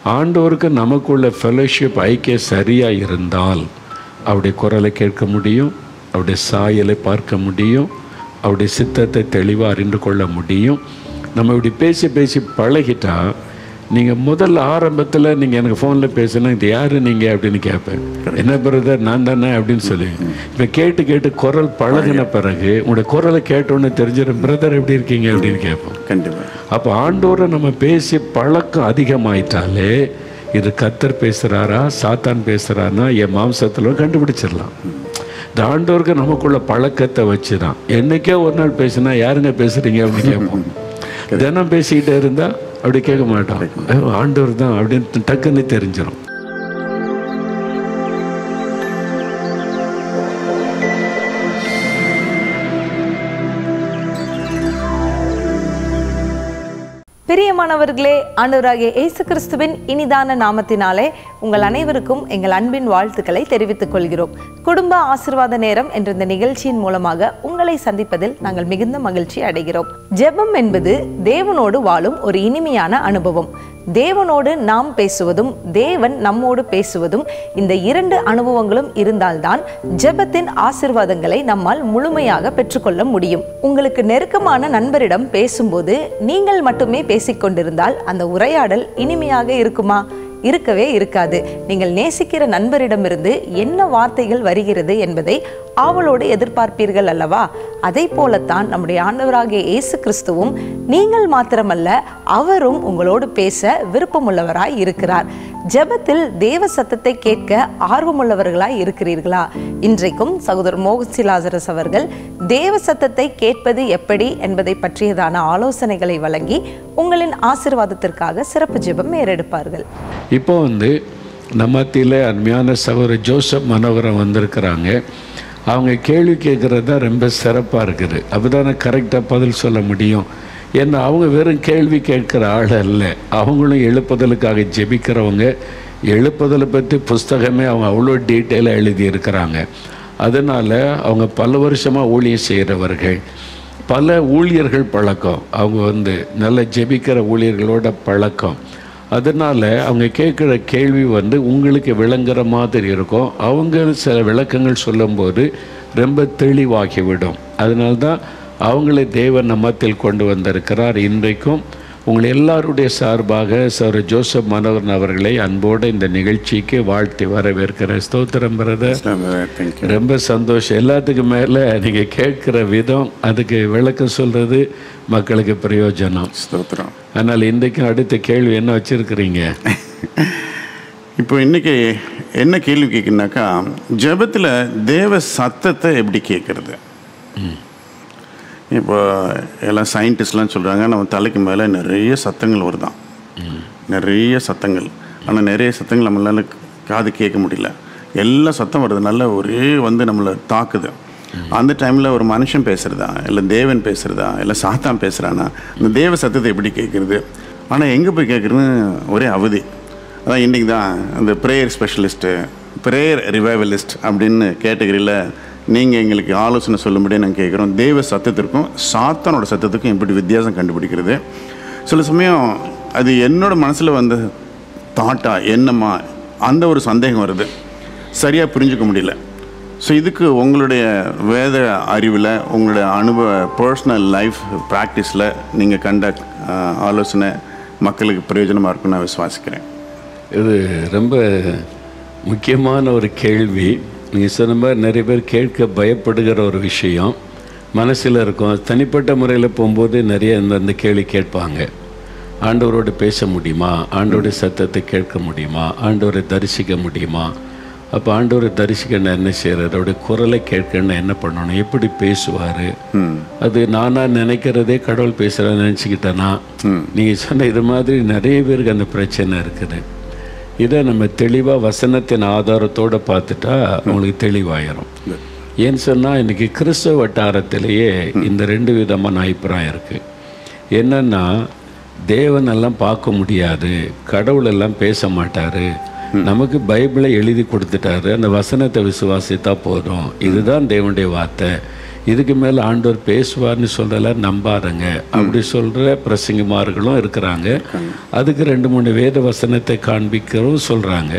ஆண்டவருக்கு நமக்குள்ள ஃபெலோஷிப் ஐக்கியம் சரியாக இருந்தால் அவருடைய குரலை கேட்க முடியும், அவருடைய சாயலை பார்க்க முடியும், அவருடைய சித்தத்தை தெளிவாக அறிந்து கொள்ள முடியும். நம்ம இப்படி பேசி பேசி பழகிட்டா, நீங்கள் முதல் ஆரம்பத்தில் நீங்கள் எனக்கு ஃபோனில் பேசுனா இது யார் நீங்கள் அப்படின்னு கேட்பேன். என்ன பிரதர் நான் தானே அப்படின்னு சொல்லி. இப்போ கேட்டு கேட்டு குரல் பழகின பிறகு உங்களுடைய குரலை கேட்டோன்னு தெரிஞ்சிடும், பிரதர் எப்படி இருக்கீங்க அப்படின்னு கேட்போம். கண்டிப்பாக. அப்போ ஆண்டோரை நம்ம பேசி பழக்கம் அதிகமாயிட்டாலே இது கர்த்தர் பேசுகிறாரா சாத்தான் பேசுகிறாருன்னா என் மாம்சத்தில் கண்டுபிடிச்சிடலாம். இந்த ஆண்டோருக்கு நமக்குள்ள பழக்கத்தை வச்சு தான் என்னைக்கே ஒரு நாள் பேசினா யாருங்க பேசுகிறீங்க அப்படின்னு கேட்போம். தினம் பேசிக்கிட்டே இருந்தால் அப்படி கேட்க மாட்டோம், ஆண்டவர் தான் அப்படின்னு டக்குன்னு தெரிஞ்சிடும். பிரியமானவர்களே, ஆண்டவராகிய இயேசு கிறிஸ்துவின் இனிதான நாமத்தினாலே உங்கள் அனைவருக்கும் எங்கள் அன்பின் வாழ்த்துக்களை தெரிவித்துக் கொள்கிறோம். குடும்ப ஆசீர்வாத நேரம் என்ற இந்த நிகழ்ச்சியின் மூலமாக உங்களை சந்திப்பதில் நாங்கள் மிகுந்த மகிழ்ச்சி அடைகிறோம். ஜெபம் என்பது தேவனோடு வாழும் ஒரு இனிமையான அனுபவம். தேவனோடு நாம் பேசுவதும் தேவன் நம்மோடு பேசுவதும், இந்த இரண்டு அனுபவங்களும் இருந்தால்தான் ஜெபத்தின் ஆசீர்வாதங்களை நம்மால் முழுமையாக பெற்றுக்கொள்ள முடியும். உங்களுக்கு நெருக்கமான நண்பரிடம் பேசும்போது நீங்கள் மட்டுமே பேசிக்கொண்டிருந்தால் அந்த உரையாடல் இனிமையாக இருக்குமா? இருக்கவே இருக்காது. நீங்கள் நேசிக்கிற நண்பரிடமிருந்து என்ன வார்த்தைகள் வருகிறது என்பதை ஆவலோடு எதிர்பார்ப்பீர்கள் அல்லவா? அதை போலத்தான் நம்முடைய ஆண்டவராகிய இயேசு கிறிஸ்துவும் நீங்கள் மாத்திரமல்ல, அவரும் உங்களோடு பேச விருப்பமுள்ளவராய் இருக்கிறார். ஜெபத்தில் தேவ சத்தத்தை கேட்க ஆர்வமுள்ளவர்களாய் இருக்கிறீர்களா? இன்றைக்கும் சகோதரர் மோகன்சி லாசரஸ் அவர்கள் தேவ சத்தத்தை கேட்பது எப்படி என்பதை பற்றியதான ஆலோசனைகளை வழங்கி உங்களின் ஆசீர்வாதத்திற்காக சிறப்பு ஜெபம் ஏறெடுப்பார்கள். இப்போ நம்ம மத்தியில் அருமையான சகோதரர் ஜோசப் மனோகரம் வந்திருக்கிறாங்க. அவங்க கேள்வி கேட்குறது தான் ரொம்ப சிறப்பாக இருக்குது. அப்போதானே கரெக்டாக பதில் சொல்ல முடியும். ஏன்னா அவங்க வெறும் கேள்வி கேட்குற ஆள் அல்ல, அவங்களும் எழுப்புதலுக்காக ஜெபிக்கிறவங்க. எழுப்புதலை பற்றி புஸ்தகமே அவங்க அவ்வளோ டீட்டெயிலாக எழுதியிருக்கிறாங்க. அதனால் அவங்க பல வருஷமாக ஊழியம் செய்கிறவர்கள், பல ஊழியர்கள் பழக்கம், அவங்க நல்ல ஜெபிக்கிற ஊழியர்களோட பழக்கம். அதனால் அவங்க கேட்குற கேள்வி உங்களுக்கு விளங்குற மாதிரி இருக்கும். அவங்க சில விளக்கங்கள் சொல்லும்போது ரொம்ப தெளிவாகிவிடும். அதனால்தான் அவங்களை தேவன் நம்மத்தில் கொண்டு வந்திருக்கிறார். இன்றைக்கும் உங்கள் எல்லாருடைய சார்பாக சர் ஜோசப் மனோகரன் அவர்களை அன்போடு இந்த நிகழ்ச்சிக்கு வாழ்த்தி வரவேற்கிறேன். ஸ்தோத்திரம் பிரதர், ரொம்ப சந்தோஷம். எல்லாத்துக்கும் மேலே நீங்கள் கேட்குற விதம், அதுக்கு விளக்கம் சொல்கிறது மக்களுக்கு பிரயோஜனம். ஸ்தோத்திரம். அதனால் இன்றைக்கும் அடுத்த கேள்வி என்ன வச்சுருக்கிறீங்க? இப்போ இன்றைக்கி என்ன கேள்வி கேட்குனாக்கா, ஜெபத்தில் தேவ சத்தத்தை எப்படி கேட்குறது? இப்போ எல்லாம் சயின்டிஸ்ட்லாம் சொல்கிறாங்க, நம்ம தலைக்கு மேலே நிறைய சத்தங்கள் வருதான், நிறைய சத்தங்கள். ஆனால் நிறைய சத்தங்கள் நம்மளால காது கேட்க முடியல. எல்லா சத்தம் வருதுனால ஒரே நம்மளை தாக்குது. அந்த டைமில் ஒரு மனுஷன் பேசுகிறதா, இல்லை தேவன் பேசுகிறதா, இல்லை சாத்தான் பேசுகிறானா, அந்த தேவ சத்தத்தை எப்படி கேட்குறது? ஆனால் எங்கே போய் கேட்குறதுன்னு ஒரே அவதி. அதான் இன்றைக்கி தான் அந்த ப்ரேயர் ஸ்பெஷலிஸ்ட்டு, ப்ரேயர் ரிவைவலிஸ்ட் அப்படின்னு கேட்டகரியில் நீங்கள் எங்களுக்கு ஆலோசனை சொல்லும்படி நாங்கள் கேட்குறோம். தேவ சத்தத்திற்கும் சாத்தானோட சத்தத்துக்கும் எப்படி வித்தியாசம் கண்டுபிடிக்கிறது? சில சமயம் அது என்னோடய மனசில் தாட்டா என்னம்மா அந்த ஒரு சந்தேகம் வருது, சரியாக புரிஞ்சுக்க முடியல. ஸோ இதுக்கு உங்களுடைய வேத அறிவில், உங்களுடைய அனுபவ பர்சனல் லைஃப் ப்ராக்டிஸில் நீங்கள் கண்ட ஆலோசனை மக்களுக்கு பிரயோஜனமாக இருக்குன்னு நான் விசுவாசிக்கிறேன். இது ரொம்ப முக்கியமான ஒரு கேள்வி. நீங்கள் சொன்ன மாதிரி நிறைய பேர் கேட்க பயப்படுகிற ஒரு விஷயம் மனசில் இருக்கும். தனிப்பட்ட முறையில் போகும்போது நிறைய இந்த கேள்வி கேட்பாங்க. ஆண்டவரோடு பேச முடியுமா? ஆண்டவருடைய சத்தத்தை கேட்க முடியுமா? ஆண்டவரை தரிசிக்க முடியுமா? அப்போ ஆண்டவரை தரிசிக்கணும் என்ன செய்யறது? அவருடைய குரலை கேட்கணும் என்ன பண்ணணும்? எப்படி பேசுவார்? அது நானாக நினைக்கிறதே கடவுள் பேசுகிறேன்னு நினச்சிக்கிட்டேன்னா, நீங்கள் சொன்ன இது மாதிரி நிறைய பேருக்கு அந்த பிரச்சனை இருக்குது. இதை நம்ம தெளிவாக வசனத்தின் ஆதாரத்தோடு பார்த்துட்டா உங்களுக்கு தெளிவாயிரும். ஏன்னு சொன்னால் இன்றைக்கி கிறிஸ்தவ வட்டாரத்திலேயே இந்த ரெண்டு விதமான அபிப்பிராயம் இருக்குது. என்னென்னா, தேவனெல்லாம் பார்க்க முடியாது, கடவுளெல்லாம் பேச மாட்டார், நமக்கு பைபிளை எழுதி கொடுத்துட்டாரு, அந்த வசனத்தை விசுவாசித்தா போதும், இதுதான் தேவனுடைய வார்த்தை, இதுக்கு மேலே ஆண்டவர் பேசுவார்னு சொல்லலை, நம்பாருங்க அப்படி சொல்கிற பிரசங்கமார்களும் இருக்கிறாங்க. அதுக்கு 2-3 வேத வசனத்தை காண்பிக்கிறவும் சொல்கிறாங்க.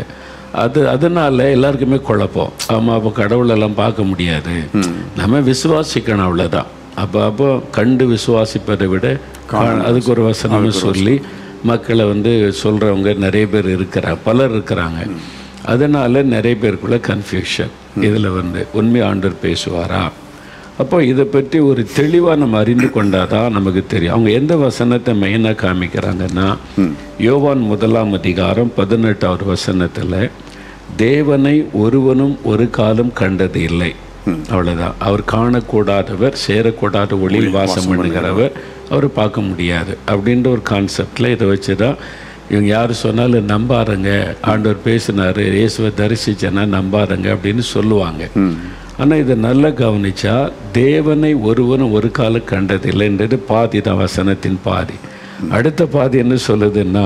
அதனால எல்லாருக்குமே குழப்பம். ஆமாம், அப்போ கடவுளெல்லாம் பார்க்க முடியாது, நம்ம விசுவாசிக்கணும், அவ்வளோதான். அப்போ கண்டு விசுவாசிப்பதை விட அதுக்கு ஒரு வசனமே சொல்லி மக்களை சொல்கிறவங்க நிறைய பேர் பலர் இருக்கிறாங்க. அதனால் நிறைய பேருக்குள்ள கன்ஃபியூஷன். இதில் உண்மை ஆண்டவர் பேசுவாரா? அப்போ இதை பற்றி ஒரு தெளிவாக நம்ம அறிந்து கொண்டாதான் நமக்கு தெரியும். அவங்க எந்த வசனத்தை மெயினாக காமிக்கிறாங்கன்னா, யோவான் 1ஆம் அதிகாரம் 18வது வசனத்தில், தேவனை ஒருவனும் ஒரு காலம் கண்டது இல்லை, அவ்வளோதான். அவர் காணக்கூடாதவர், சேரக்கூடாத ஒளியில் வாசம் பண்ணுகிறவர், அவர் பார்க்க முடியாது அப்படின்ற ஒரு கான்செப்டில் இதை வச்சு தான் இவங்க யார் சொன்னாலும் நம்பாருங்க, ஆண்டவர் பேசினார், இயேசுவை தரிசிச்சேன்னா நம்பாருங்க அப்படின்னு சொல்லுவாங்க. ஆனால் இதை நல்லா கவனிச்சா, தேவனை ஒருவனும் ஒரு காலம் கண்டதில்லைன்றது பாதி தான், வசனத்தின் பாதி. அடுத்த பாதி என்ன சொல்லுதுன்னா,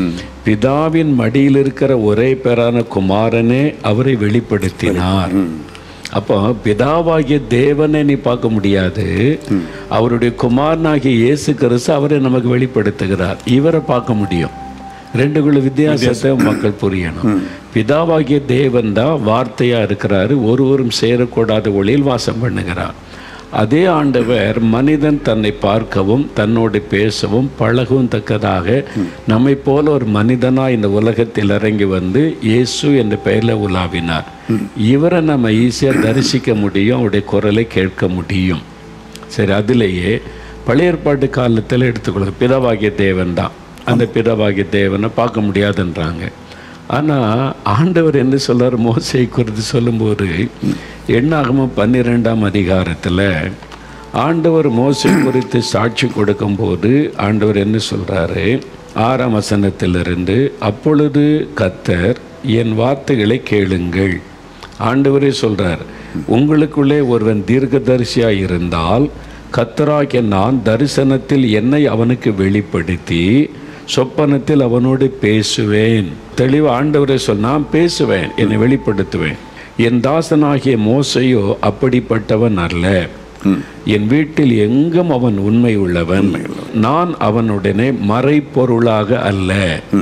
பிதாவின் மடியில் இருக்கிற ஒரே பேரான குமாரனே அவரை வெளிப்படுத்தினார். அப்போ பிதாவாகிய தேவனை நீ பார்க்க முடியாது, அவருடைய குமாரனாகிய இயேசு கிறிஸ்து அவரை நமக்கு வெளிப்படுத்துகிறார், இவரை பார்க்க முடியும். ரெண்டுக்குள்ள வித்தியாசத்தை மக்கள் புரியணும். பிதாவாகிய தேவன் தான் வார்த்தையாக இருக்கிறாரு, ஒருவரும் சேரக்கூடாத ஒளியில் வாசம் பண்ணுகிறார். அதே ஆண்டவர் மனிதன் தன்னை பார்க்கவும் தன்னோடு பேசவும் பழகவும் தக்கதாக நம்மை போல ஒரு மனிதனாக இந்த உலகத்தில் இறங்கி இயேசு என்ற பெயரில் உலாவினார். இவரை நம்ம ஈஸியாக தரிசிக்க முடியும், அவருடைய குரலை கேட்க முடியும். சரி, அதிலேயே பழைய ஏற்பாட்டு காலத்தில் எடுத்துக்கொள்ளுங்க, பிதாவாகிய தேவன் தான். அந்த பிதாவாகிய தேவனை பார்க்க முடியாதுன்றாங்க. ஆனால் ஆண்டவர் என்ன சொல்கிறார், மோசேயை குறித்து சொல்லும்போது எண்ணாகமம் 12ஆம் அதிகாரத்தில் ஆண்டவர் மோசே குறித்து சாட்சி கொடுக்கும்போது ஆண்டவர் என்ன சொல்கிறாரு, 6ஆம் வசனத்திலிருந்து, அப்பொழுது கர்த்தர் என் வார்த்தைகளை கேளுங்கள். ஆண்டவரே சொல்கிறார், உங்களுக்குள்ளே ஒருவன் தீர்க்கதரிசியாக இருந்தால் கர்த்தராகிய நான் தரிசனத்தில் என்னை அவனுக்கு வெளிப்படுத்தி சொப்பனத்தில் அவனோடு பேசுவேன். தெளிவாக ஆண்டவரே சொல், நான் பேசுவேன், என்னை வெளிப்படுத்துவேன். என் தாசனாகிய மோசையோ அப்படிப்பட்டவன் அல்ல, என் வீட்டில் எங்கும் அவன் உண்மை உள்ளவன். நான் அவனுடனே மறைப்பொருளாக அல்ல,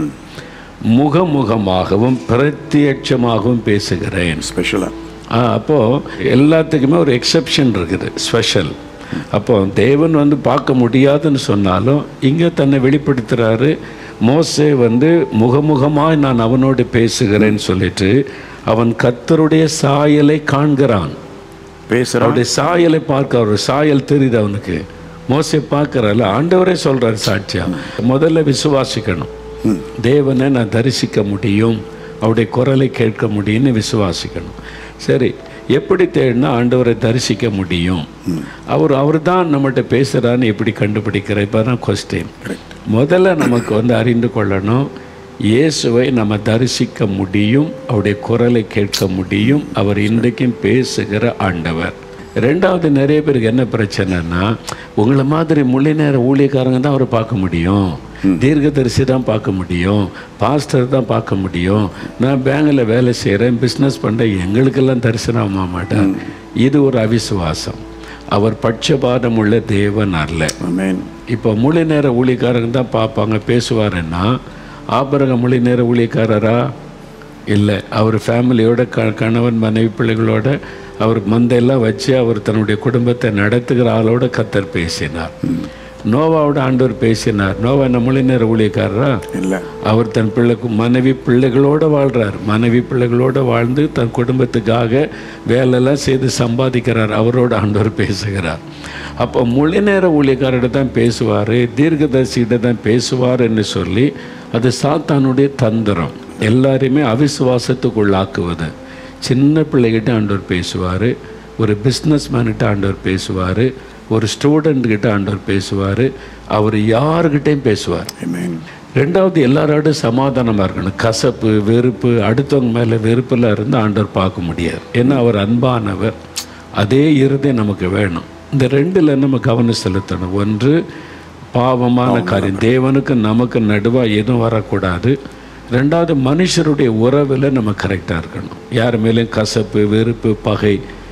முகமுகமாகவும் பிரத்யட்சமாகவும் பேசுகிறேன். ஸ்பெஷலாக அப்போது எல்லாத்துக்குமே ஒரு எக்ஸெப்ஷன் இருக்குது, ஸ்பெஷல். அப்போ தேவன் பார்க்க முடியாதுன்னு சொன்னாலும் இங்கே தன்னை வெளிப்படுத்துகிறாரு. மோசே முகமுகமாக நான் அவனோடு பேசுகிறேன்னு சொல்லிட்டு அவன் கர்த்தருடைய சாயலை காண்கிறான், அவருடைய சாயலை பார்க்க, அவருடைய சாயல் தெரியுது அவனுக்கு. மோசே பார்க்கறல, ஆண்டவரே சொல்கிறார் சாட்சியா, முதல்ல விசுவாசிக்கணும், தேவனை நான் தரிசிக்க முடியும், அவருடைய குரலை கேட்க முடியும்னு விசுவாசிக்கணும். சரி, எப்படி தேடினா ஆண்டவரை தரிசிக்க முடியும்? அவர் தான் நம்மகிட்ட பேசுகிறான்னு எப்படி கண்டுபிடிக்கிற? இப்போ தான் கொஸ்டின். முதல்ல நமக்கு அறிந்து கொள்ளணும், இயேசுவை நம்ம தரிசிக்க முடியும், அவருடைய குரலை கேட்க முடியும், அவர் இன்றைக்கும் பேசுகிற ஆண்டவர். ரெண்டாவது, நிறைய பேருக்கு என்ன பிரச்சனைன்னா, உங்களை மாதிரி முழு நேர ஊழியக்காரங்க தான் அவரை பார்க்க முடியும், தீர்க்கதரிசி தான் பார்க்க முடியும், பாஸ்டர் தான் பார்க்க முடியும், நான் பேங்கில் வேலை செய்கிறேன், பிஸ்னஸ் பண்ணுறேன், எங்களுக்கெல்லாம் தரிசனம் ஆக மாட்டேன். இது ஒரு அவிசுவாசம். அவர் பட்சபாதம் உள்ள தேவன் அல்ல. இப்போ முழு நேர ஊழியக்காரங்க தான் பார்ப்பாங்க, பேசுவாருன்னா ஆபிரகாம் முழு நேர ஊழியக்காரரா? இல்லை. அவர் ஃபேமிலியோட கணவன் மனைவி பிள்ளைகளோட அவர் மந்தையெல்லாம் வச்சு அவர் தன்னுடைய குடும்பத்தை நடத்துகிற ஆளோட கர்த்தர் பேசினார். நோவாவோட ஆண்டவர் பேசினார். நோவா என்ன முழு நேர ஊழியக்காரரா? இல்லை. அவர் தன் மனைவி பிள்ளைகளோடு வாழ்கிறார். மனைவி பிள்ளைகளோடு வாழ்ந்து தன் குடும்பத்துக்காக வேலையெல்லாம் செய்து சம்பாதிக்கிறார். அவரோட ஆண்டவர் பேசுகிறார். அப்போ முழு நேர ஊழியக்காரர்கிட்ட தான் பேசுவார், தீர்க்கதரிசிகிட்ட தான் பேசுவார் என்று சொல்லி அது சாத்தானுடைய தந்திரம். எல்லாரையுமே அவிசுவாசத்துக்குள்ளாக்குவது. சின்ன பிள்ளைகிட்ட ஆண்டவர் பேசுவார், ஒரு பிஸ்னஸ் மேன்கிட்ட ஆண்டவர் பேசுவார், ஒரு ஸ்டூடெண்ட்கிட்ட ஆண்டவர் பேசுவார், அவர் யாருக்கிட்டையும் பேசுவார். ரெண்டாவது, எல்லாரோட சமாதானமாக இருக்கணும். கசப்பு, வெறுப்பு, அடுத்தவங்க மேலே வெறுப்பில் இருந்து ஆண்டவர் பார்க்க முடியாது. ஏன்னா அவர் அன்பானவர். அதே இருதயம் நமக்கு வேணும். இந்த ரெண்டில் நம்ம கவனம் செலுத்தணும். ஒன்று, பாவமான காரியம், தேவனுக்கு நமக்கு நடுவாக எதுவும் வரக்கூடாது. ரெண்டாவது, மனுஷருடைய உறவில் நம்ம கரெக்டாக இருக்கணும். யார் மேலேயும் கசப்பு, வெறுப்பு, பகை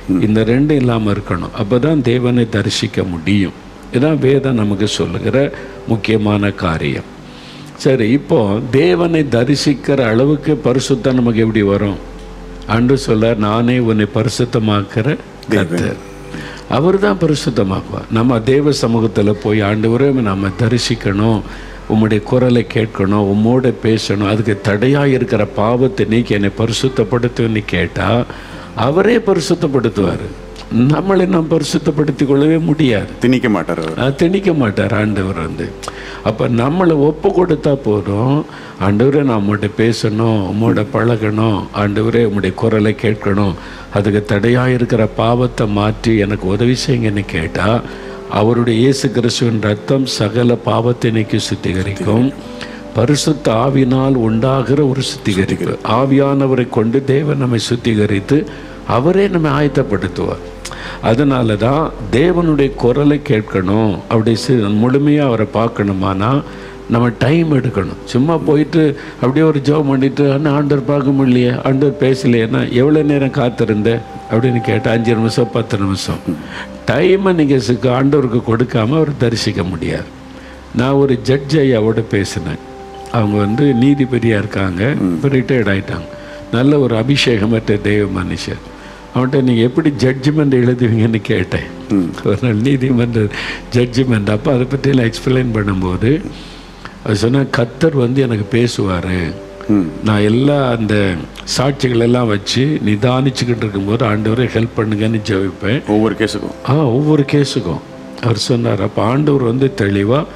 இந்த ரெண்டும் இல்லாமல் இருக்கணும். அப்போ தான் தேவனை தரிசிக்க முடியும். இதுதான் வேதம் நமக்கு சொல்லுகிற முக்கியமான காரியம். சரி, இப்போ தேவனை தரிசிக்கிற அளவுக்கு பரிசுத்தம் நமக்கு எப்படி வரும்? அன்று சொல்ல, நானே உன்னை பரிசுத்தமாக்குற கர்த்தர். அவர் தான் பரிசுத்தமாக்குவார். நம்ம தேவ சமூகத்தில் போய் ஆண்டவரே நம்ம தரிசிக்கணும், உம்முடைய குரலை கேட்கணும், உம்மோட பேசணும், அதுக்கு தடையாக இருக்கிற பாவத்தை நீக்கி என்னை பரிசுத்தப்படுத்துன்னு கேட்டால் அவரே பரிசுத்தப்படுத்துவார். நம்மளை நாம் பரிசுத்தப்படுத்தி கொள்ளவே முடியாது. திணிக்க மாட்டார், திணிக்க மாட்டார் ஆண்டவர் அப்போ நம்மளை ஒப்பு கொடுத்தா போதும். ஆண்டவரே நான் உம்மோட பேசணும், உம்மோட பழகணும், ஆண்டவரே உம்முடைய குரலை கேட்கணும், அதுக்கு தடையாக இருக்கிற பாவத்தை மாற்றி எனக்கு உதவி செய்யுங்கன்னு கேட்டால் அவருடைய இயேசு கிறிஸ்துவின் ரத்தம் சகல பாவத்தை நீக்கி சுத்திகரிக்கும். பரிசுத்த ஆவினால் உண்டாகிற ஒரு சுத்திகரிப்பு, ஆவியானவரை கொண்டு தேவன் நம்மை சுத்திகரித்து அவரே நம்மை ஆயத்தப்படுத்துவார். அதனால தான் தேவனுடைய குரலை கேட்கணும், அப்படி முழுமையாக அவரை பார்க்கணுமானா நம்ம டைம் எடுக்கணும். சும்மா போயிட்டு அப்படியே ஒரு ஜெபம் பண்ணிட்டு ஆண்டவர் பார்க்க முடியலையே, ஆண்டவர் பேசலையேன்னா எவ்வளோ நேரம் காத்திருந்தேன் அப்படின்னு கேட்டால் 5 நிமிஷம் 10 நிமிஷம் டைமை நீங்கள் ஆண்டவருக்கு கொடுக்காமல் அவர் தரிசிக்க முடியாது. நான் ஒரு ஜட்ஜ் ஐயாவோட பேசினேன். அவங்க நீதிபதியாக இருக்காங்க, இப்போ ரிட்டையர்ட் ஆகிட்டாங்க. நல்ல ஒரு அபிஷேகமற்ற தெய்வ மனுஷர். அவன்கிட்ட நீங்கள் எப்படி ஜட்ஜ்மெண்ட் எழுதுவீங்கன்னு கேட்டேன். ஒரு நாள் நீதிமன்ற ஜட்ஜ்மெண்ட். அப்போ அதை பற்றியெல்லாம் எக்ஸ்பிளைன் பண்ணும்போது அது சொன்னால், கர்த்தர் எனக்கு பேசுவார். நான் எல்லா அந்த சாட்சிகள் எல்லாம் வச்சு நிதானிச்சுக்கிட்டு இருக்கும்போது ஆண்டவரை ஹெல்ப் பண்ணுங்கன்னு ஜெபிப்பேன். ஒவ்வொரு கேஸுக்கும் அவர் சொன்னார். அப்போ ஆண்டவர் தெளிவாக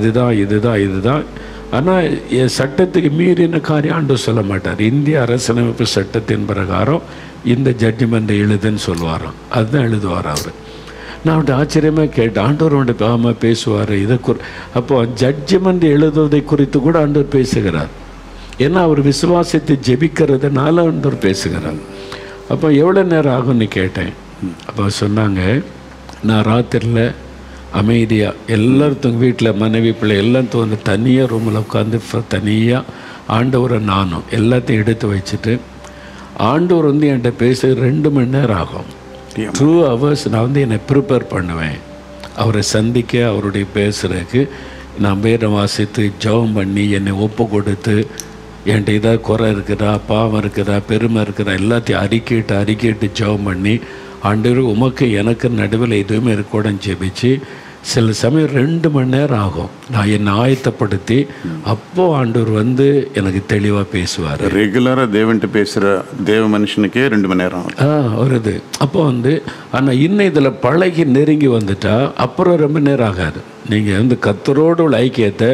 இதுதான். ஆனால் என் சட்டத்துக்கு மீறின காரியம் ஆண்டவர் சொல்ல மாட்டார். இந்திய அரசியலமைப்பு சட்டத்தின் பிரகாரம் இந்த ஜட்ஜ்மெண்ட்டை எழுதுன்னு சொல்லுவாராம். அதுதான் எழுதுவார் அவர். நான் அவன்கிட்ட ஆச்சரியமாக கேட்டேன், ஆண்டவர் ஆமாம் பேசுவார் இதை அப்போ ஜட்ஜ்மெண்ட் எழுதுவதை குறித்து கூட ஆண்டவர் பேசுகிறார். ஏன்னா அவர் விசுவாசத்தை ஜெபிக்கிறதுனால ஆண்டவர் பேசுகிறார். அப்போ எவ்வளோ நேரம் ஆகும்னு கேட்டேன். அப்போ சொன்னாங்க, நான் ராத்திரியில் அமைதியாக எல்லாருக்கும் வீட்டில் மனைவி பிள்ளை எல்லாம் தனியாக ரூமில் உட்காந்து தனியாக ஆண்டவரை நானும் எல்லாத்தையும் எடுத்து வச்சுட்டு ஆண்டவர் என்கிட்ட பேச 2 மணி நேரம் ஆகும். 2 hours நான் என்னை ப்ரிப்பேர் பண்ணுவேன் அவரை சந்திக்க, அவருடைய பேசுகிறதுக்கு. நான் வேதம் வாசித்து ஜெபம் பண்ணி என்னை ஒப்பு கொடுத்து என்கிட்ட ஏதாவது குறை இருக்குதா, பாவம் இருக்குதா, பெருமை இருக்குதா எல்லாத்தையும் அறிக்கிட்டு ஜெபம் பண்ணி ஆண்டவர் உமக்கு எனக்கு நடுவில் எதுவுமே இருக்கக்கூடாதுன்னு ஜெபிச்சு சில சமயம் 2 மணி நேரம் ஆகும். நான் என்னை ஆயத்தப்படுத்தி அப்போ ஆண்டவர் எனக்கு தெளிவாக பேசுவார். ரெகுலராக தேவன்ட்டு பேசுகிற தேவ மனுஷனுக்கே 2 மணி நேரம் வருது. அப்போ ஆனால் இன்னும் இதில் பழகி நெருங்கி வந்துட்டா அப்புறம் ரொம்ப நேரம் ஆகாது. நீங்கள் கர்த்தரோடு உள்ள ஐக்கியத்தை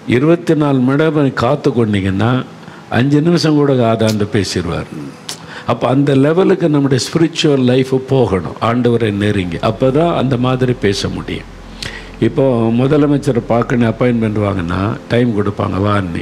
24 மணி நேரம் காத்து கொண்டீங்கன்னா 5 நிமிஷம் கூட ஆதாந்து பேசிடுவார். அப்போ அந்த லெவலுக்கு நம்முடைய ஸ்பிரிச்சுவல் லைஃப் போகணும், ஆண்டவரை நெருங்கி. அப்போ தான் அந்த மாதிரி பேச முடியும். இப்போது முதலமைச்சரை பார்க்கணும் அப்பாயின்மெண்ட் வாங்கினா டைம் கொடுப்பாங்க, வான்னு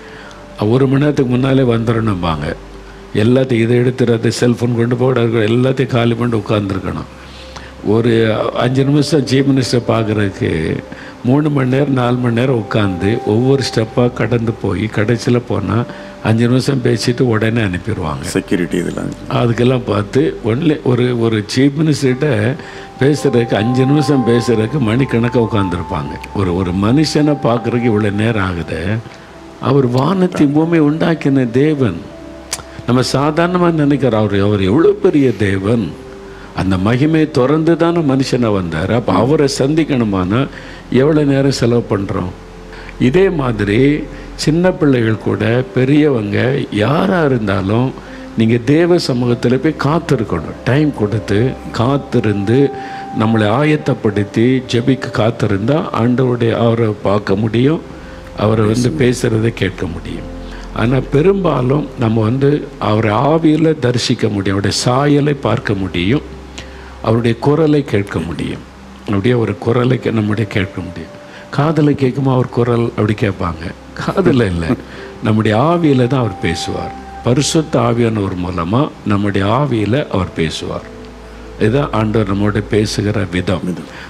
1 மணி நேரத்துக்கு முன்னாலே வந்துடணும்பாங்க. எல்லாத்தையும் இதை எடுத்துறது, செல்ஃபோன் கொண்டு போட எல்லாத்தையும் காலி பண்ணிட்டு உட்காந்துருக்கணும். ஒரு 5 நிமிஷம் சீஃப் மினிஸ்டர் பார்க்குறதுக்கு 3 மணி நேரம் 4 மணி நேரம் உட்காந்து ஒவ்வொரு ஸ்டெப்பாக கடந்து போய் கடைசியில் போனால் 5 நிமிஷம் பேசிட்டு உடனே அனுப்பிடுவாங்க. செக்யூரிட்டி இதெல்லாம் அதுக்கெல்லாம் பார்த்து ஒன்லி ஒரு சீஃப் மினிஸ்டர்கிட்ட பேசுகிறதுக்கு 5 நிமிஷம் பேசுகிறதுக்கு மணிக்கணக்காக உட்காந்துருப்பாங்க. ஒரு மனுஷனை பார்க்குறதுக்கு இவ்வளோ நேரம் ஆகுது. அவர் வானத்தை பூமி உண்டாக்கின தேவன். நம்ம சாதாரணமாக நினைக்கிறோம் அவர் எவ்வளோ பெரிய தேவன். அந்த மகிமை திறந்து தானே மனுஷனை வந்தார். அப்போ அவரை சந்திக்கணுமானா எவ்வளோ நேரம் செலவு பண்ணுறோம். இதே மாதிரி சின்ன பிள்ளைகள் கூட பெரியவங்க யாராக இருந்தாலும் நீங்கள் தேவ சமூகத்தில் போய் காத்திருக்கணும். டைம் கொடுத்து காத்திருந்து நம்மளை ஆயத்தப்படுத்தி ஜெபிக்க காத்திருந்தால் ஆண்டவருடைய அவரை பார்க்க முடியும், அவரை பேசுகிறத கேட்க முடியும். ஆனால் பெரும்பாலும் நம்ம அவரை ஆவியில் தரிசிக்க முடியும், அவருடைய சாயலை பார்க்க முடியும், அவருடைய குரலை கேட்க முடியும். அப்படியே ஒரு குரலை நம்முடைய கேட்க முடியும். காதலை கேட்குமா அவர் குரல் அப்படி கேட்பாங்க, காதில் இல்லை, நம்முடைய ஆவியில் தான் அவர் பேசுவார். பரிசுத்த ஆவியானவர் மூலமாக நம்முடைய ஆவியில் அவர் பேசுவார். இதுதான் ஆண்டவர் நம்மோட பேசுகிற விதம்.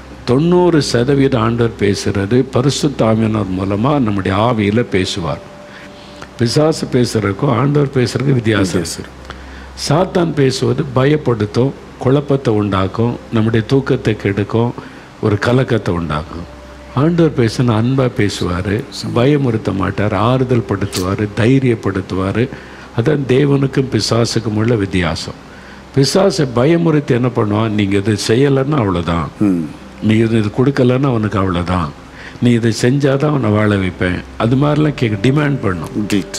90% ஆண்டவர் பேசுகிறது பரிசுத்த ஆவியானவர் மூலமாக நம்முடைய ஆவியில் பேசுவார். பிசாசு பேசுகிறதுக்கும் ஆண்டவர் பேசுகிறதுக்கு வித்தியாசம். சாத்தான் பேசுவது பயப்படுத்தும், குழப்பத்தை உண்டாக்கும், நம்முடைய தூக்கத்தை கெடுக்கும், ஒரு கலக்கத்தை உண்டாக்கும். ஆண்டவர் பேசினா அன்பாக பேசுவார், பயமுறுத்த மாட்டார், ஆறுதல் படுத்துவார், தைரியப்படுத்துவார். அதான் தேவனுக்கும் பிசாசுக்கும் உள்ள வித்தியாசம். பிசாசை பயமுறுத்தி என்ன பண்ணுவான், நீங்கள் இதை செய்யலைன்னா அவ்வளோதான், நீ இது கொடுக்கலன்னா அவனுக்கு அவ்வளோதான், நீ இதை செஞ்சாதான் அவனை வாழ வைப்பேன், அது மாதிரிலாம் கேட்க டிமாண்ட் பண்ணும்.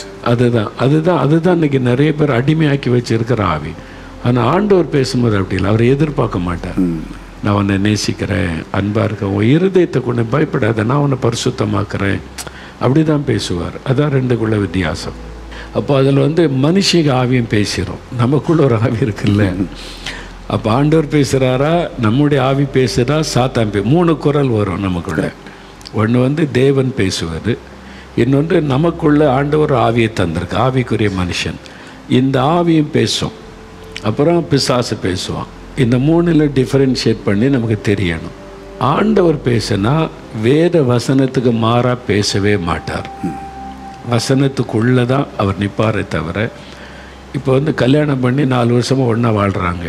அதுதான் இன்னைக்கு நிறைய பேர் அடிமையாக்கி வச்சிருக்கிற ஆவி. ஆனால் ஆண்டவர் பேசும்போது அப்படி இல்லை, அவரை எதிர்பார்க்க மாட்டார். நான் உன்னை நேசிக்கிறேன், அன்பாக இருக்கேன், உன் இருதயத்தை கொண்டு பயப்படாத, நான் உன்னை பரிசுத்தமாக்குறேன், அப்படி தான் பேசுவார். அதான் ரெண்டுக்குள்ள வித்தியாசம். அப்போ அதில் மனுஷிக ஆவியும் பேசுகிறோம், நமக்குள்ள ஒரு ஆவி இருக்குல்ல. அப்போ ஆண்டவர் பேசுகிறாரா, நம்முடைய ஆவி பேசுகிறா, சாத்தான் 3 குரல் வரும் நமக்குள்ள. ஒன்று தேவன் பேசுவது, இன்னொன்று நமக்குள்ள ஆண்டவர் ஆவியை தந்திருக்கு, ஆவிக்குரிய மனுஷன், இந்த ஆவியும் பேசும், அப்புறம் பிசாசு பேசுவான். இந்த 3ல் டிஃபரன்ஷியேட் பண்ணி நமக்கு தெரியணும். ஆண்டவர் பேசினா வேத வசனத்துக்கு மாறாக பேசவே மாட்டார், வசனத்துக்குள்ளே தான் அவர் நிற்பாரே தவிர. இப்போ கல்யாணம் பண்ணி 4 வருஷமாக ஒன்றா வாழ்கிறாங்க,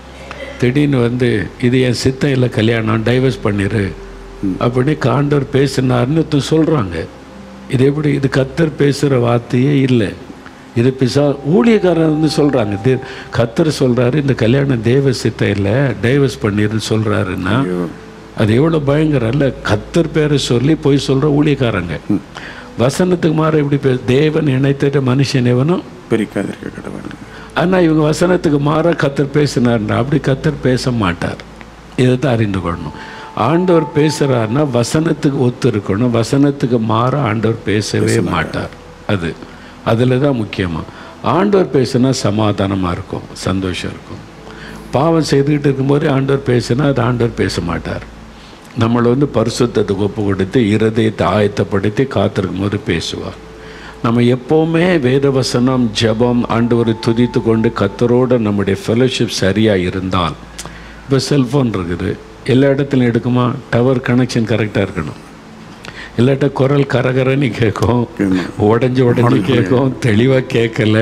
திடீர்னு இது என் சித்தம் இல்லை, கல்யாணம் டைவர்ஸ் பண்ணிடு அப்படி ஆண்டவர் பேசினார்னு சொல்கிறாங்க. இது எப்படி? இது கர்த்தர் பேசுகிற வார்த்தையே இல்லை, இது ஊழியக்காரர் சொல்கிறாங்க. கர்த்தர் சொல்கிறாரு இந்த கல்யாணம் தேவ சித்தம் இல்லை, டைவர்ஸ் பண்ணிடுன்னு சொல்கிறாருன்னா அது எவ்வளோ பயங்கரம் இல்லை? கர்த்தர் பேரை சொல்லி போய் சொல்கிற ஊழியக்காரங்க. வசனத்துக்கு மாற எப்படி தேவன் இணைத்த மனுஷன் எவனும் பிரிக்காதிருக்க கடவுள். ஆனால் இவங்க வசனத்துக்கு மாற கர்த்தர் பேசினார்னா அப்படி கர்த்தர் பேச மாட்டார். இதை தான் அறிந்து கொள்ளணும். ஆண்டவர் பேசுகிறாருன்னா வசனத்துக்கு ஒத்து இருக்கணும், வசனத்துக்கு மாற ஆண்டவர் பேசவே மாட்டார். அதில் தான் முக்கியமாக ஆண்டவர் பேசுனா சமாதானமாக இருக்கும், சந்தோஷம் இருக்கும். பாவம் செய்துக்கிட்டு இருக்கும்போதே ஆண்டவர் பேசுனா அது ஆண்டவர் பேச மாட்டார். நம்மளை பரிசுத்தத்துக்கு ஒப்பு கொடுத்து இருதயத்தை ஆயத்தப்படுத்தி காத்திருக்கும் போது பேசுவார். நம்ம எப்போவுமே வேதவசனம், ஜபம், ஆண்டவரை துதித்து கொண்டு கர்த்தரோட நம்முடைய ஃபெலோஷிப் சரியாக இருந்தால், இப்போ செல்ஃபோன் இருக்குது, எல்லா இடத்துலையும் எடுக்குமா? டவர் கனெக்ஷன் கரெக்டாக இருக்கணும், இல்லாட்ட குரல் கரகரன்னு கேட்கும், உடஞ்சி கேட்கும், தெளிவாக கேட்கல,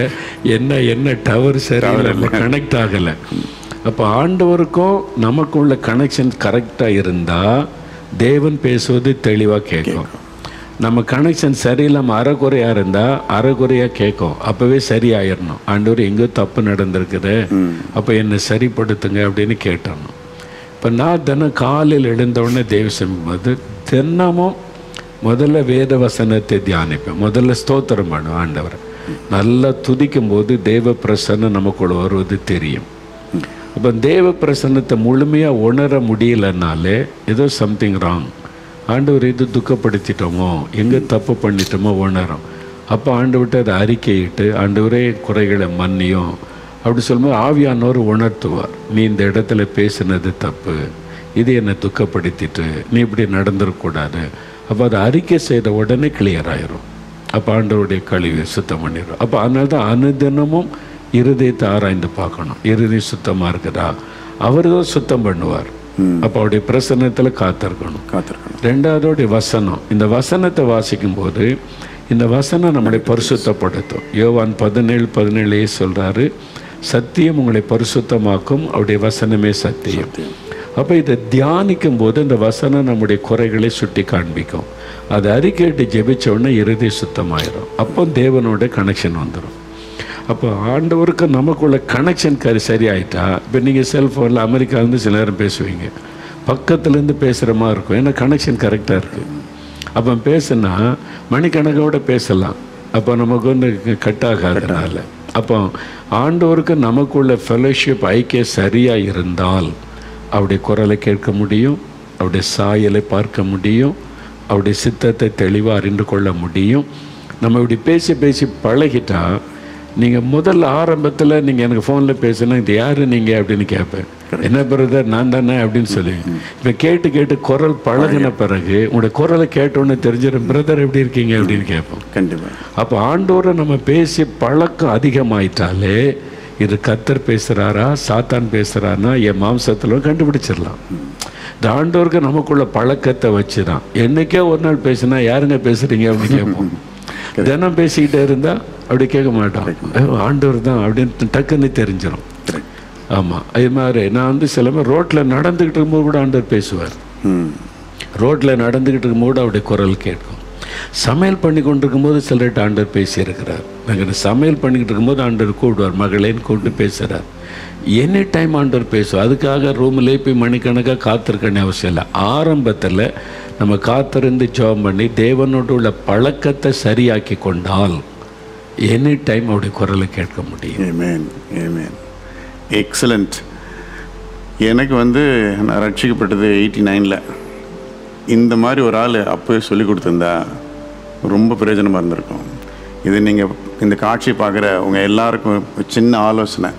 என்ன டவர் சரியில்லை, கனெக்ட் ஆகலை. அப்போ ஆண்டவருக்கும் நமக்கும் உள்ள கனெக்ஷன் கரெக்டாக இருந்தால் தேவன் பேசுவது தெளிவாக கேட்கும். நம்ம கனெக்ஷன் சரியில்லாமல் அரைக்குறையாக இருந்தால் அரைக்குறையாக கேட்கும், அப்போவே சரியாயிடணும். ஆண்டவர் எங்கேயோ தப்பு நடந்திருக்குது, அப்போ என்னை சரிப்படுத்துங்க அப்படின்னு கேட்டணும். இப்போ நான் தினம் காலையில் எழுந்தவுடனே தேவ சமைக்கும்போது தினமும் முதல்ல வேத வசனத்தை தியானிப்பேன், முதல்ல ஸ்தோத்திரம் பண்ணுவேன். ஆண்டவர் நல்லா துதிக்கும் போது தேவ பிரசன்னம் நமக்குள்ள வருவது தெரியும். அப்போ தேவ பிரசன்னத்தை முழுமையாக உணர முடியலனாலே ஏதோ சம்திங் ராங், ஆண்டவர் இது துக்கப்படுத்திட்டோமோ, எங்கே தப்பு பண்ணிட்டோமோ உணரும். அப்போ ஆண்டவர்கிட்ட அதை அறிக்கையிட்டு ஆண்டவரே குறைகளை மன்னியும் அப்படி சொல்லும்போது ஆவியானவர் உணர்த்துவார், நீ இந்த இடத்துல பேசினது தப்பு, இது என்னை துக்கப்படுத்திட்டு, நீ இப்படி நடந்துடக்கூடாது. அப்போ அதை அறிக்கை செய்த உடனே கிளியர் ஆயிரும். அப்போ ஆண்டவருடைய கழிவை சுத்தம் பண்ணிடும். அப்போ அதனால தான் அனுதினமும் இருதயத்தை ஆராய்ந்து பார்க்கணும், இருதயம் சுத்தமாக இருக்குதா, அவர் தான் சுத்தம் பண்ணுவார். அப்போ அவருடைய பிரசன்னத்தில் காத்திருக்கணும். ரெண்டாவதோடைய வசனம், இந்த வசனத்தை வாசிக்கும் போது இந்த வசனம் நம்மளை பரிசுத்தப்படுத்தும். யோவான் 17:17 சொல்கிறாரு, சத்தியம் உங்களை பரிசுத்தமாக்கும், அவருடைய வசனமே சத்தியம். அப்போ இதை தியானிக்கும் போது இந்த வசனம் நம்முடைய குறைகளை சுட்டி காண்பிக்கும். அதை அறிக்கையிட்டு ஜெபிச்ச உடனே இறுதி சுத்தமாயிரும். அப்போ தேவனோட கனெக்ஷன் வந்துடும். அப்போ ஆண்டவருக்கு நமக்குள்ள கனெக்ஷன் சரியாயிட்டா, இப்போ நீங்கள் செல்ஃபோனில் அமெரிக்காவிலேருந்து சில நேரம் பேசுவீங்க, பக்கத்துலேருந்து பேசுகிற மாதிரி இருக்கும், ஏன்னா கனெக்ஷன் கரெக்டாக இருக்குது. அப்போ பேசுனா மணிக்கணக்கோடு பேசலாம், அப்போ நமக்கு கட் ஆகாதனால. அப்போ ஆண்டவருக்கு நமக்குள்ள ஃபெலோஷிப் ஐக்கியம் சரியாக இருந்தால் அவருடைய குரலை கேட்க முடியும், அவருடைய சாயலை பார்க்க முடியும், அவருடைய சித்தத்தை தெளிவாக அறிந்து கொள்ள முடியும். நம்ம இப்படி பேசி பேசி பழகிட்டா, நீங்கள் முதல்ல ஆரம்பத்தில் நீங்கள் எனக்கு ஃபோனில் பேசுனா இது யார் நீங்கள் அப்படின்னு கேட்பேன், என்ன பிரதர் நான் தானே அப்படின்னு சொல்லி. இப்போ கேட்டு கேட்டு குரல் பழகின பிறகு உங்களுடைய குரலை கேட்டோன்னு தெரிஞ்சிடும், பிரதர் எப்படி இருக்கீங்க அப்படின்னு கேட்போம். கண்டிப்பாக. அப்போ ஆண்டோரை நம்ம பேசி பழக்கம் அதிகமாயிட்டாலே இது கர்த்தர் பேசுகிறாரா சாத்தான் பேசுகிறான்னா என் மாம்சத்தில் கண்டுபிடிச்சிடலாம். இந்த ஆண்டோருக்கு நமக்குள்ள பழக்கத்தை வச்சு தான் என்றைக்கே ஒரு நாள் பேசுனா யாருங்க பேசுகிறீங்க அப்படின்னு கேட்போம். தினம் பேசிக்கிட்டே இருந்தால் அப்படி கேட்க மாட்டோம், ஆண்டவர் தான் அப்படின்னு டக்குன்னு தெரிஞ்சிடும். ஆமாம். அது மாதிரி நான் வந்து சில பேர் ரோட்டில் நடந்துக்கிட்டு இருக்கும்போது கூட ஆண்டவர் பேசுவார். ரோட்டில் நடந்துக்கிட்டு இருக்கும்போது அவருடைய குரல் கேட்கும். சமையல் பண்ணி கொண்டு இருக்கும்போது சிலர்கிட்ட ஆண்டவர் பேசியிருக்கிறார். நாங்கள் சமையல் பண்ணிக்கிட்டு இருக்கும்போது ஆண்டவர் கூப்பிடுவார், மகளேன்னு கூப்பிட்டு பேசுகிறார். எனி டைம் ஆண்டவர் பேசுவார். அதுக்காக ரூமில் போய் மணிக்கணக்காக காத்திருக்கணும் அவசியம் இல்லை. ஆரம்பத்தில் நம்ம காத்திருந்து ஜெபம் பண்ணி தேவனோடு உள்ள பழக்கத்தை சரியாக்கி கொண்டால் எனி டைம் அவருடைய குரலை கேட்க முடியும். Amen, amen. எக்ஸலண்ட். எனக்கு வந்து நான் ரட்சிக்கப்பட்டது 89ல். இந்த மாதிரி ஒரு ஆள் அப்போவே சொல்லி கொடுத்துருந்தா ரொம்ப பிரயோஜனமாக இருந்திருக்கும். இது நீங்கள் இந்த காட்சியை பார்க்குற உங்கள் எல்லாருக்கும் சின்ன ஆலோசனை.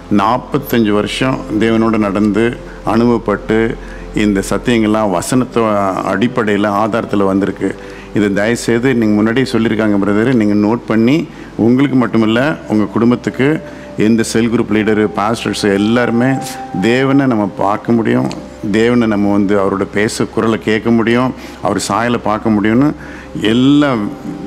45 வருஷம் தேவனோடு நடந்து அனுபவப்பட்டு இந்த சத்தியங்கள்லாம் வசனத்தை அடிப்படையில் ஆதாரத்தில் வந்திருக்கு. இதை தயவுசெய்து நீங்கள் முன்னாடியே சொல்லியிருக்காங்க பிரதர், நீங்கள் நோட் பண்ணி உங்களுக்கு மட்டுமில்லை உங்கள் குடும்பத்துக்கு, எந்த செல் குரூப் லீடரு, பாஸ்டர்ஸ் எல்லாருமே தேவனை நம்ம பார்க்க முடியும், தேவனை நம்ம வந்து அவரோட பேச குரலை கேட்க முடியும், அவர் சாயலை பார்க்க முடியும்னு எல்லாம்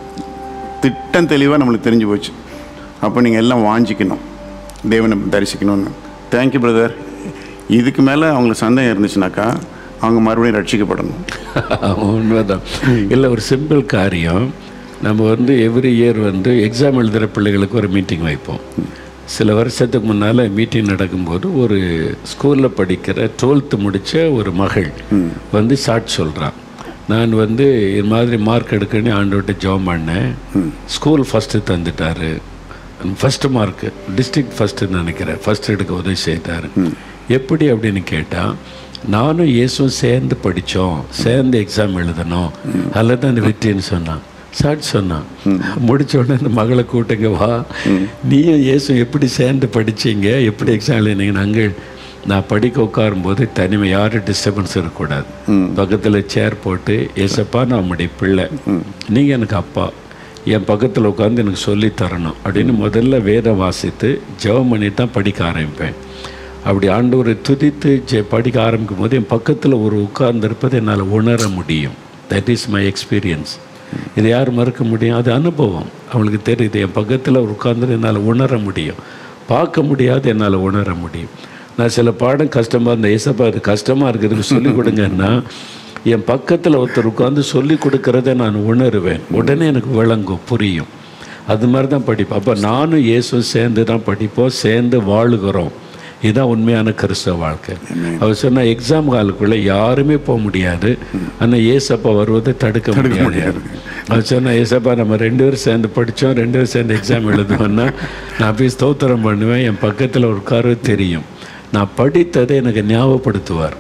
திட்டம் தெளிவாக நம்மளுக்கு தெரிஞ்சு போச்சு. அப்போ நீங்கள் எல்லாம் வாஞ்சிக்கணும், தேவனை தரிசிக்கணும்னு. Thank you brother. இதுக்கு மேலே அவங்களுக்கு சந்தேகம் இருந்துச்சுனாக்கா அவங்க மறுபடியும் ரட்சிக்கப்படணும். உண்மைதான். இல்லை, ஒரு சிம்பிள் காரியம். நம்ம வந்து எவ்ரி இயர் வந்து எக்ஸாம் எழுதுகிற பிள்ளைகளுக்கு ஒரு மீட்டிங் வைப்போம். சில வருஷத்துக்கு முன்னால் மீட்டிங் நடக்கும்போது ஒரு ஸ்கூலில் படிக்கிற 12th முடித்த ஒரு மகள் வந்து சாட்சி சொல்கிறான். நான் வந்து இது மாதிரி மார்க் எடுக்கணும்னு ஆண்டவர்கிட்ட ஜெபம் பண்ணேன். ஸ்கூல் ஃபஸ்ட்டு தந்துட்டார். ஃபஸ்ட்டு மார்க்கு டிஸ்ட்ரிக்ட் ஃபஸ்ட்டுன்னு நினைக்கிறேன். ஃபஸ்ட் எடுக்க உதவி செய்தார். எப்படி அப்படின்னு கேட்டால், நானும் இயேசுவும் சேர்ந்து படித்தோம், சேர்ந்து எக்ஸாம் எழுதணும், அதில் தான் அந்த வெற்றின்னு சொன்னான். சாட்சி சொன்னான். முடித்த உடனே இந்த மகளை கூட்டுங்க, வா, நீயும் இயேசு எப்படி சேர்ந்து படித்தீங்க, எப்படி எக்ஸாம் எழுதினீங்க? நாங்கள் நான் படிக்க உட்காரும்போது தனிமை, யாரும் டிஸ்டர்பன்ஸ் இருக்கக்கூடாது. பக்கத்தில் சேர் போட்டு, ஏசப்பா நான் உங்களுடைய பிள்ளை, நீங்கள் எனக்கு அப்பா, என் பக்கத்தில் உட்காந்து எனக்கு சொல்லி தரணும் அப்படின்னு முதல்ல வேதம் வாசித்து ஜெபம் பண்ணி தான் படிக்க ஆரம்பிப்பேன். அப்படி ஆண்டவரை துதித்து படிக்க ஆரம்பிக்கும் போது என் பக்கத்தில் ஒரு உட்கார்ந்திருப்பதை என்னால் உணர முடியும். That is my experience. இது யார் மறக்க முடியும்? அது அனுபவம். அவங்களுக்கு தெரியுது. என் பக்கத்தில் ஒரு உட்கார்ந்து என்னால் உணர முடியும். பார்க்க முடியாது, என்னால் உணர முடியும். நான் சில பாடம் கஷ்டமாக இருந்தேன், ஏசப்பா இது கஷ்டமாக இருக்குதுன்னு சொல்லிக் கொடுங்கன்னா என் பக்கத்தில் ஒருத்தர் உட்காந்து சொல்லி கொடுக்கறத நான் உணருவேன். உடனே எனக்கு விளங்கும், புரியும். அது மாதிரி தான் படிப்பேன். அப்போ நானும் இயேசுவும் சேர்ந்து தான் படிப்போம், சேர்ந்து வாழுகிறோம். இதுதான் உண்மையான கிறிஸ்தவ வாழ்க்கை. அவர் சொன்ன எக்ஸாம் ஹாலுக்குள்ளே யாருமே போக முடியாது, ஆனால் ஏசப்பா வருவதை தடுக்க முடியாது. அவர் சொன்ன, ஏசப்பா நம்ம 2 பேரும் சேர்ந்து படித்தோம், 2 பேரும் சேர்ந்து எக்ஸாம் எழுதுவோன்னா நான் போய் ஸ்தோத்திரம் பண்ணுவேன். என் பக்கத்தில் ஒரு காரு தெரியும். நான் படித்ததை எனக்கு ஞாபகப்படுத்துவார்.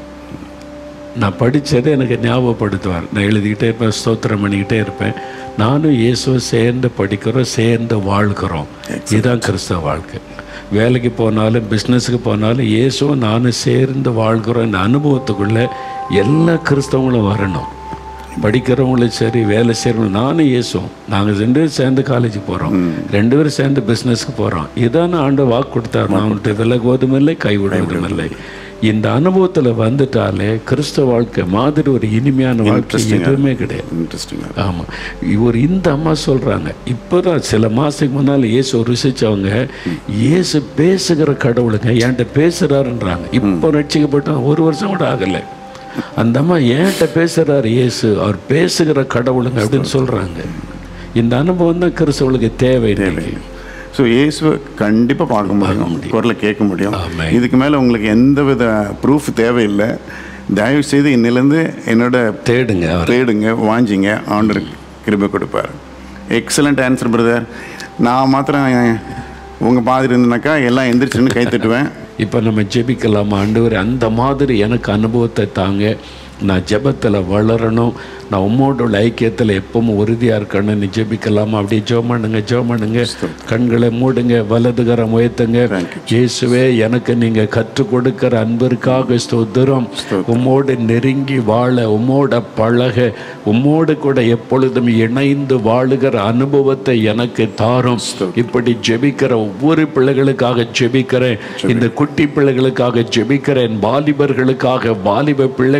நான் படித்ததை எனக்கு ஞாபகப்படுத்துவார். நான் எழுதிக்கிட்டே இருப்பேன், ஸ்தோத்திரம் பண்ணிக்கிட்டே இருப்பேன். நானும் இயேசுவை சேர்ந்து படிக்கிறோம், சேர்ந்து வாழ்கிறோம். இதுதான் கிறிஸ்தவ வாழ்க்கை. வேலைக்கு போனாலும் பிஸ்னஸுக்கு போனாலும் இயேசுவும் நானும் சேர்ந்து வாழ்கிறோம். இந்த அனுபவத்துக்குள்ளே எல்லா கிறிஸ்தவங்களும் வரணும். படிக்கிறவங்களும் சரி, வேலை செய்கிறவங்களும், நானும் இயேசுவும் நாங்கள் 2 பேரும் சேர்ந்து காலேஜுக்கு போகிறோம், 2 பேரும் சேர்ந்து பிஸ்னஸ்க்கு போகிறோம். இதான ஆண்டு வாக்கு கொடுத்தார், நான் அவன்கிட்ட விலகுவதும் இல்லை, கைவிடுவதும் இல்லை. இந்த அனுபவத்தில் வந்துட்டாலே கிறிஸ்தவ வாழ்க்கை மாதிரி ஒரு இனிமையான வாழ்க்கை எதுவுமே கிடையாது. ஆமாம். ஒரு இந்த அம்மா சொல்கிறாங்க, இப்போ தான் சில மாதத்துக்கு முன்னால் இயேசு ருசிச்சவங்க, இயேசு பேசுகிற கடவுளுங்க என்கிட்ட பேசுகிறாருன்றாங்க. இப்போ ரட்சிக்கப்பட்ட 1 வருஷம் கூட ஆகலை. அந்த அம்மா என்கிட்ட பேசுகிறார் இயேசு, அவர் பேசுகிற கடவுளுங்க அப்படின்னு சொல்கிறாங்க. இந்த அனுபவம் தான் கிறிஸ்தவர்களுக்கு தேவை. ஸோ இயேசுவை கண்டிப்பாக பார்க்க முடியும், குரலை கேட்க முடியும். இதுக்கு மேலே உங்களுக்கு எந்த வித ப்ரூஃப் தேவையில்லை. தயவு செய்து இன்னிலேருந்து என்னோட தேடுங்க, வாஞ்சிங்க, ஆண்டவர் கிருபை கொடுப்பார். Excellent answer brother. நான் மாத்திரம் உங்கள் மாதிரி இருந்தனாக்கா எல்லாம் எந்திரிச்சுன்னு கை தட்டுவேன். இப்போ நம்ம ஜெபிக்கலாமா? ஆண்டவரே, அந்த மாதிரி எனக்கு அனுபவத்தை தாங்க, நான் ஜெபத்தில் வளரணும், நான் உம்மோட உள்ள ஐக்கியத்தில் எப்பவும் உறுதியாக இருக்கணும்னு ஜெபிக்கலாமா? அப்படியே ஜெபம் பண்ணுங்க. கண்களை மூடுங்க, வலதுகரம் உயர்த்துங்க. இயேசுவே, எனக்கு நீங்கள் கற்றுக் கொடுக்கிற அன்பிற்காக ஸ்தோத்திரம். உம்மோடு நெருங்கி வாழ, உம்மோட பழக, உம்மோடு கூட எப்பொழுதும் இணைந்து வாழுகிற அனுபவத்தை எனக்கு தாரும். இப்படி ஜெபிக்கிற ஒவ்வொரு பிள்ளைகளுக்காக ஜெபிக்கிறேன். இந்த குட்டி பிள்ளைகளுக்காக ஜெபிக்கிறேன். வாலிபர்களுக்காக, வாலிப பிள்ளைகளுக்காக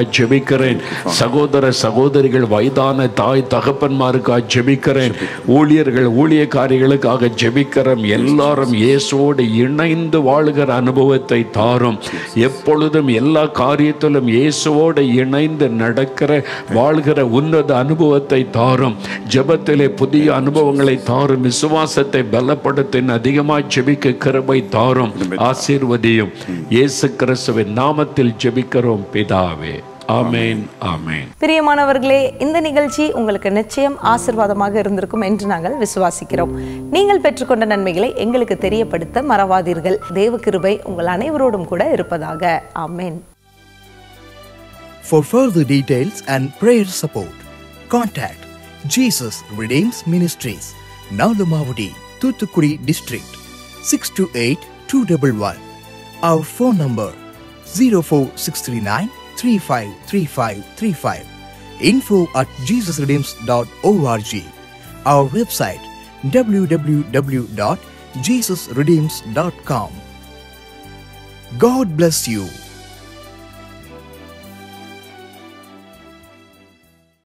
ஜெபிக்கிறேன். சகோதர சகோதரிகள், வயதான தாய் தகப்பன்மாருக்காக ஜெபிக்கிறேன். ஊழியர்கள் ஊழியக்காரிகளுக்காக ஜெபிக்கிறோம். எல்லாரும் இயேசுவோடு இணைந்து வாழுகிற அனுபவத்தை தாரும். எப்பொழுதும் எல்லா காரியத்திலும் இயேசுவோடு இணைந்து நடக்கிற வாழ்கிற உன்னத அனுபவத்தை தாரும். ஜெபத்திலே புதிய அனுபவங்களை தாரும். விசுவாசத்தை பலப்படுத்த அதிகமாக ஜெபிக்க கிருபை தாரும். ஆசீர்வதியும். இயேசு கிறிஸ்துவின் நாமத்தில் ஜெபிக்கிறோம் பிதாவே. ஆமென், ஆமென். பிரியமானவர்களே, இந்த நிகழ்ச்சி உங்களுக்கு நிச்சயம் ஆசீர்வாதமாக இருந்திருக்கும் என்று நாங்கள் விசுவாசிக்கிறோம். நீங்கள் பெற்றுக்கொண்ட நன்மைகளை எங்களுக்கு தெரியப்படுத்த மறவாதீர்கள். தேவ கிருபை உங்கள் அனைவரோடும் கூட இருப்பதாக. ஆமென். For further details and prayer support, contact Jesus Redeems Ministries, Nalumavudi, Thoothukudi District, 628-211. Our phone number 04639 353535. info@jesusredeems.org. Our website www.jesusredeems.com. God bless you.